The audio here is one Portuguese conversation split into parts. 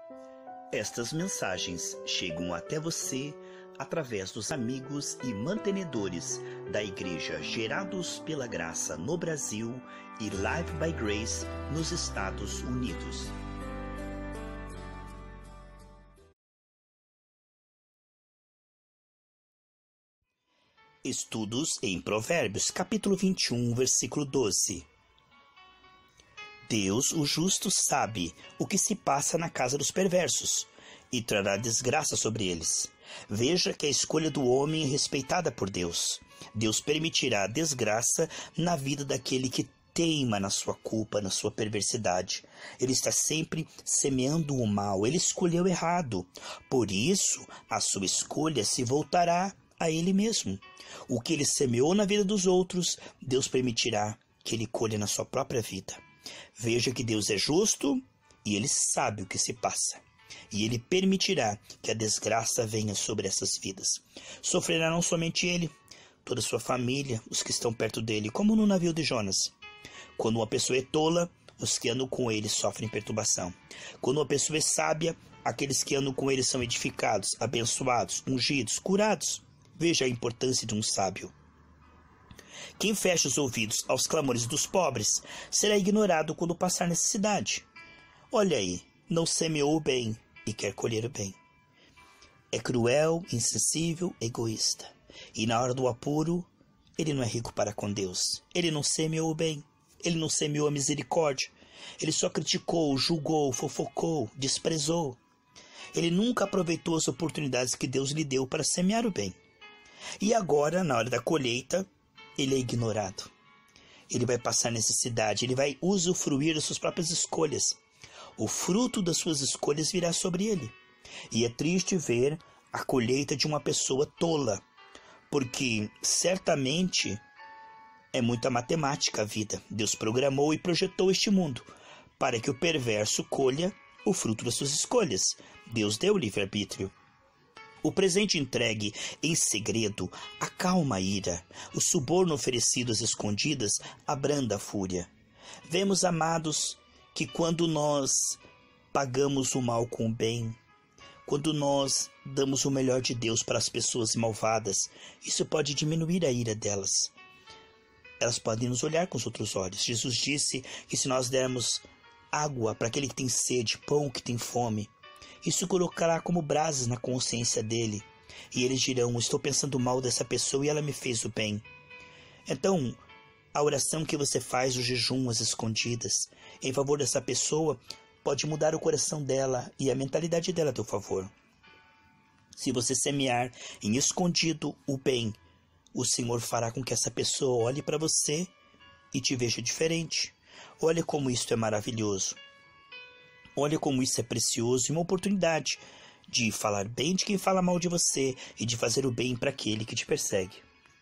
Estas mensagens chegam até você através dos amigos e mantenedores da Igreja Gerados pela Graça no Brasil e Live by Grace nos Estados Unidos. Estudos em Provérbios, capítulo 21, versículo 12. Deus, o justo, sabe o que se passa na casa dos perversos e trará desgraça sobre eles. Veja que a escolha do homem é respeitada por Deus. Deus permitirá a desgraça na vida daquele que teima na sua culpa, na sua perversidade. Ele está sempre semeando o mal, ele escolheu errado. Por isso, a sua escolha se voltará a ele mesmo. O que ele semeou na vida dos outros, Deus permitirá que ele colha na sua própria vida. Veja que Deus é justo e ele sabe o que se passa. E ele permitirá que a desgraça venha sobre essas vidas. Sofrerá não somente ele, toda a sua família, os que estão perto dele, como no navio de Jonas. Quando uma pessoa é tola, os que andam com ele sofrem perturbação. Quando uma pessoa é sábia, aqueles que andam com ele são edificados, abençoados, ungidos, curados. Veja a importância de um sábio. Quem fecha os ouvidos aos clamores dos pobres será ignorado quando passar necessidade. Olha aí, não semeou o bem e quer colher o bem. É cruel, insensível, egoísta. E na hora do apuro, ele não é rico para com Deus. Ele não semeou o bem. Ele não semeou a misericórdia. Ele só criticou, julgou, fofocou, desprezou. Ele nunca aproveitou as oportunidades que Deus lhe deu para semear o bem. E agora, na hora da colheita, ele é ignorado. Ele vai passar necessidade, ele vai usufruir das suas próprias escolhas. O fruto das suas escolhas virá sobre ele. E é triste ver a colheita de uma pessoa tola, porque certamente é muita matemática a vida. Deus programou e projetou este mundo para que o perverso colha o fruto das suas escolhas. Deus deu o livre-arbítrio. O presente entregue em segredo acalma a ira. O suborno oferecido às escondidas abranda a fúria. Vemos, amados, que quando nós pagamos o mal com o bem, quando nós damos o melhor de Deus para as pessoas malvadas, isso pode diminuir a ira delas. Elas podem nos olhar com os outros olhos. Jesus disse que se nós dermos água para aquele que tem sede, pão que tem fome, isso colocará como brasas na consciência dele. E eles dirão, estou pensando mal dessa pessoa e ela me fez o bem. Então, a oração que você faz, o jejum, as escondidas, em favor dessa pessoa, pode mudar o coração dela e a mentalidade dela a teu favor. Se você semear em escondido o bem, o Senhor fará com que essa pessoa olhe para você e te veja diferente. Olha como isto é maravilhoso. Olha como isso é precioso e uma oportunidade de falar bem de quem fala mal de você e de fazer o bem para aquele que te persegue.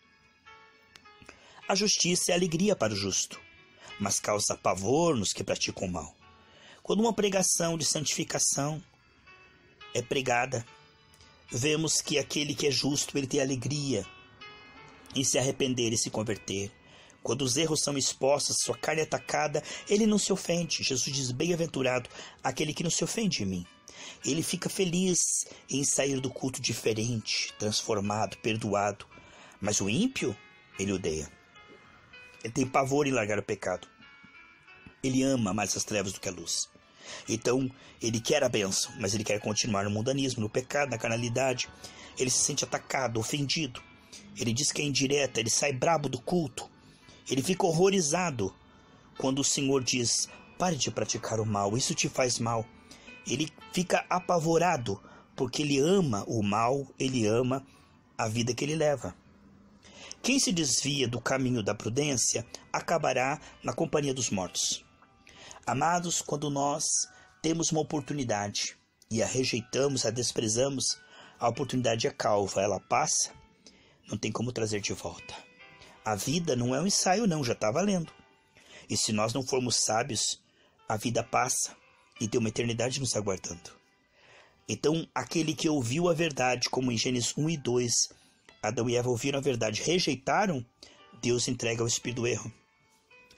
A justiça é alegria para o justo, mas causa pavor nos que praticam o mal. Quando uma pregação de santificação é pregada, vemos que aquele que é justo, ele tem alegria em se arrepender e se converter. Quando os erros são expostos, sua carne é atacada, ele não se ofende. Jesus diz, bem-aventurado aquele que não se ofende em mim. Ele fica feliz em sair do culto diferente, transformado, perdoado. Mas o ímpio, ele odeia. Ele tem pavor em largar o pecado. Ele ama mais as trevas do que a luz. Então, ele quer a bênção, mas ele quer continuar no mundanismo, no pecado, na carnalidade. Ele se sente atacado, ofendido. Ele diz que é indireta, ele sai brabo do culto. Ele fica horrorizado quando o Senhor diz, pare de praticar o mal, isso te faz mal. Ele fica apavorado porque ele ama o mal, ele ama a vida que ele leva. Quem se desvia do caminho da prudência acabará na companhia dos mortos. Amados, quando nós temos uma oportunidade e a rejeitamos, a desprezamos, a oportunidade é calva, ela passa, não tem como trazer de volta. A vida não é um ensaio não, já está valendo. E se nós não formos sábios, a vida passa e tem uma eternidade nos aguardando. Então, aquele que ouviu a verdade, como em Gênesis 1 e 2, Adão e Eva ouviram a verdade, rejeitaram, Deus entrega ao espírito do erro.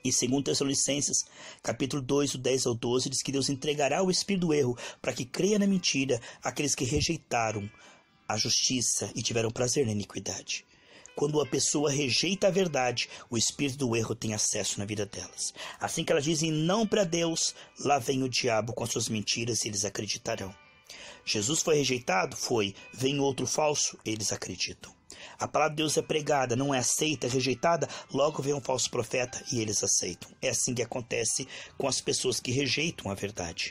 E segundo Tessalonicenses, capítulo 2, do 10 ao 12, diz que Deus entregará o espírito do erro para que creia na mentira aqueles que rejeitaram a justiça e tiveram prazer na iniquidade. Quando a pessoa rejeita a verdade, o espírito do erro tem acesso na vida delas. Assim que elas dizem não para Deus, lá vem o diabo com as suas mentiras e eles acreditarão. Jesus foi rejeitado? Foi. Vem outro falso? Eles acreditam. A palavra de Deus é pregada, não é aceita, é rejeitada, logo vem um falso profeta e eles aceitam. É assim que acontece com as pessoas que rejeitam a verdade.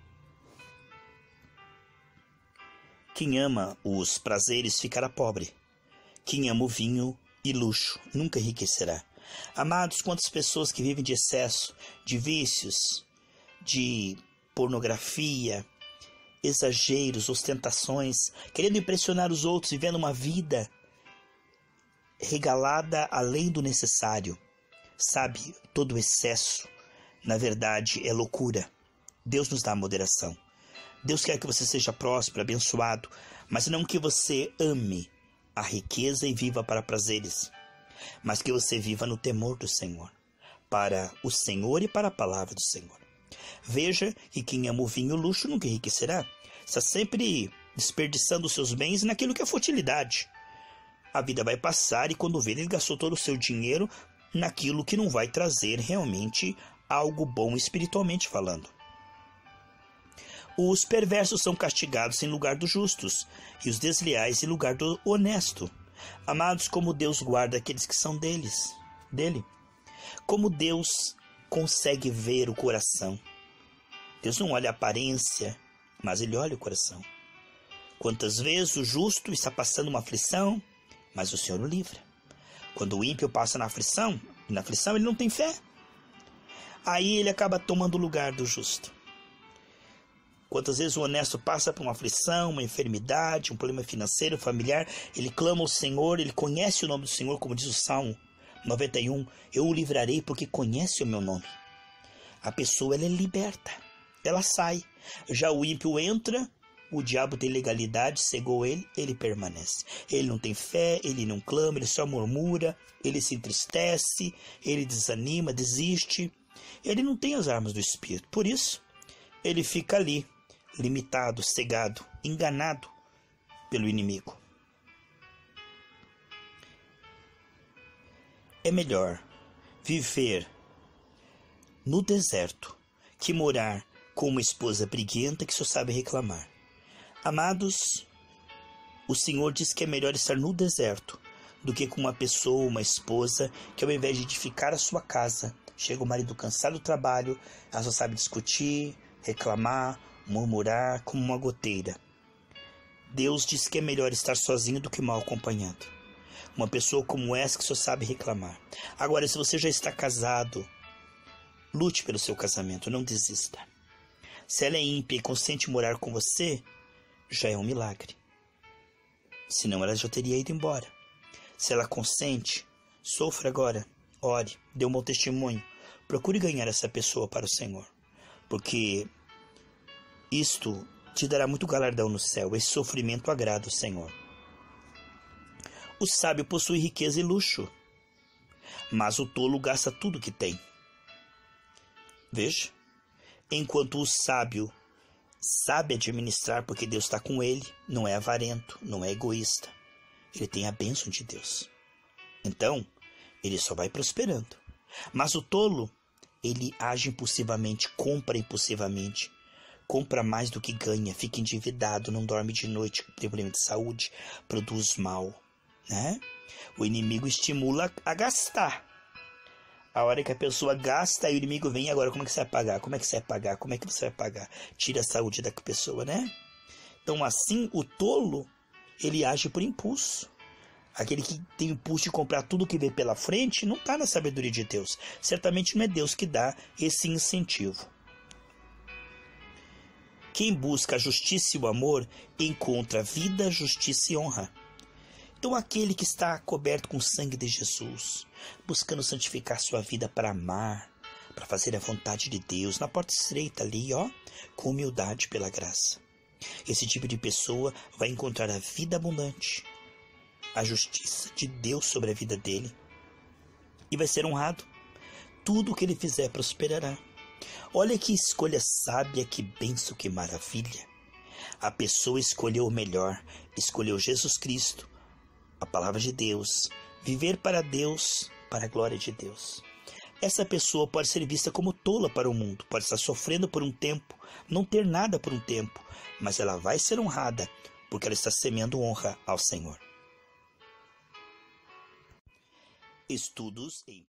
Quem ama os prazeres ficará pobre. Quem ama o vinho e luxo nunca enriquecerá. Amados, quantas pessoas que vivem de excesso, de vícios, de pornografia, exageros, ostentações, querendo impressionar os outros, vivendo uma vida regalada além do necessário. Sabe, todo excesso, na verdade, é loucura. Deus nos dá moderação. Deus quer que você seja próspero, abençoado, mas não que você ame a riqueza e viva para prazeres, mas que você viva no temor do Senhor, para o Senhor e para a palavra do Senhor. Veja que quem ama o vinho e o luxo nunca enriquecerá. Está sempre desperdiçando os seus bens naquilo que é futilidade. A vida vai passar e quando vê, ele gastou todo o seu dinheiro naquilo que não vai trazer realmente algo bom espiritualmente falando. Os perversos são castigados em lugar dos justos, e os desleais em lugar do honesto. Amados, como Deus guarda aqueles que são dele. Como Deus consegue ver o coração. Deus não olha a aparência, mas Ele olha o coração. Quantas vezes o justo está passando uma aflição, mas o Senhor o livra. Quando o ímpio passa na aflição ele não tem fé. Aí ele acaba tomando o lugar do justo. Quantas vezes o honesto passa por uma aflição, uma enfermidade, um problema financeiro, familiar, ele clama ao Senhor, ele conhece o nome do Senhor, como diz o Salmo 91, eu o livrarei porque conhece o meu nome. A pessoa ela é liberta, ela sai. Já o ímpio entra, o diabo tem legalidade, cegou ele, ele permanece. Ele não tem fé, ele não clama, ele só murmura, ele se entristece, ele desanima, desiste. Ele não tem as armas do Espírito, por isso ele fica ali, limitado, cegado, enganado pelo inimigo. É melhor viver no deserto que morar com uma esposa briguenta que só sabe reclamar. Amados, o Senhor diz que é melhor estar no deserto do que com uma pessoa, uma esposa, que ao invés de edificar a sua casa, chega o marido cansado do trabalho, ela só sabe discutir, reclamar, murmurar como uma goteira. Deus diz que é melhor estar sozinho do que mal acompanhado. Uma pessoa como essa que só sabe reclamar. Agora, se você já está casado, lute pelo seu casamento, não desista. Se ela é ímpia e consente morar com você, já é um milagre. Senão ela já teria ido embora. Se ela consente, sofra agora, ore, dê um bom testemunho. Procure ganhar essa pessoa para o Senhor. Porque isto te dará muito galardão no céu. Esse sofrimento agrada o Senhor. O sábio possui riqueza e luxo, mas o tolo gasta tudo que tem. Veja, enquanto o sábio sabe administrar porque Deus está com ele, não é avarento, não é egoísta. Ele tem a bênção de Deus. Então, ele só vai prosperando. Mas o tolo, ele age impulsivamente, compra impulsivamente, compra mais do que ganha, fica endividado, não dorme de noite, tem problema de saúde, produz mal, né? O inimigo estimula a gastar. A hora que a pessoa gasta, aí o inimigo vem, agora como é que você vai pagar? Como é que você vai pagar? Como é que você vai pagar? Tira a saúde da pessoa, né? Então assim, o tolo, ele age por impulso. Aquele que tem o impulso de comprar tudo que vê pela frente, não está na sabedoria de Deus. Certamente não é Deus que dá esse incentivo. Quem busca a justiça e o amor, encontra vida, justiça e honra. Então aquele que está coberto com o sangue de Jesus, buscando santificar sua vida para amar, para fazer a vontade de Deus, na porta estreita ali, com humildade pela graça. Esse tipo de pessoa vai encontrar a vida abundante, a justiça de Deus sobre a vida dele, e vai ser honrado. tudo o que ele fizer prosperará. Olha que escolha sábia, que bênção, que maravilha. A pessoa escolheu o melhor, escolheu Jesus Cristo, a palavra de Deus, viver para Deus, para a glória de Deus. Essa pessoa pode ser vista como tola para o mundo, pode estar sofrendo por um tempo, não ter nada por um tempo, mas ela vai ser honrada, porque ela está semeando honra ao Senhor. Estudos em